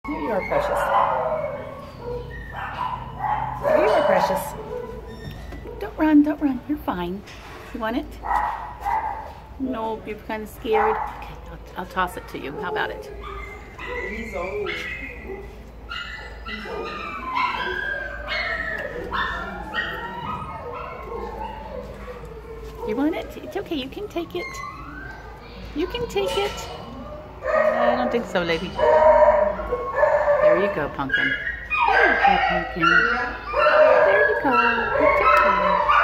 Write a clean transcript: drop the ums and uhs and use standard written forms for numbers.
Here you are, precious. Here you are, precious. Don't run, don't run. You're fine. You want it? No, you're kind of scared. Okay, I'll toss it to you. How about it? He's old. You want it? It's okay. You can take it. You can take it. I don't think so, lady. There you go, Pumpkin. There you go, Pumpkin. There you go. It's okay.